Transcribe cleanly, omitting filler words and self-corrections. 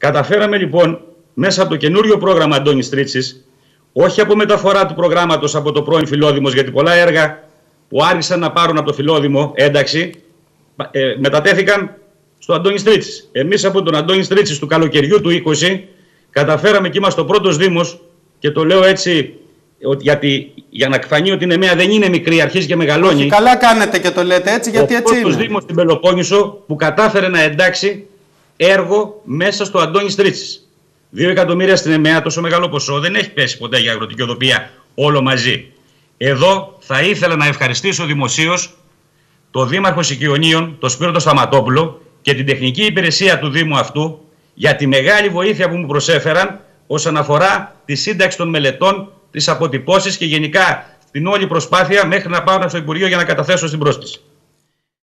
Καταφέραμε λοιπόν μέσα από το καινούριο πρόγραμμα Αντώνης Τρίτσης, όχι από μεταφορά του προγράμματος από το πρώην Φιλόδημος, γιατί πολλά έργα που άρχισαν να πάρουν από το Φιλόδημο ένταξη μετατέθηκαν στο Αντώνης Τρίτσης. Εμείς από τον Αντώνης Τρίτσης του καλοκαιριού του 20 καταφέραμε και είμαστε ο πρώτος Δήμος, και το λέω έτσι γιατί, για να φανεί ότι η Νεμαία δεν είναι μικρή, αρχίζει και μεγαλώνει. Όχι, καλά κάνετε και το λέτε έτσι, γιατί έτσι είναι. Ο πρώτος Δήμος στην Πελοπόννησο που κατάφερε να εντάξει έργο μέσα στο Αντώνης Τρίτσης. 2 εκατομμύρια στην Νεμαία, τόσο μεγάλο ποσό δεν έχει πέσει ποτέ για αγροτική οδοποιία όλο μαζί. Εδώ θα ήθελα να ευχαριστήσω δημοσίως τον Δήμαρχο Σικιονίων, τον Σπύρο Σταματόπουλο, και την τεχνική υπηρεσία του Δήμου αυτού για τη μεγάλη βοήθεια που μου προσέφεραν όσον αφορά τη σύνταξη των μελετών, τις αποτυπώσεις και γενικά την όλη προσπάθεια μέχρι να πάω στο Υπουργείο για να καταθέσω στην πρόσκληση.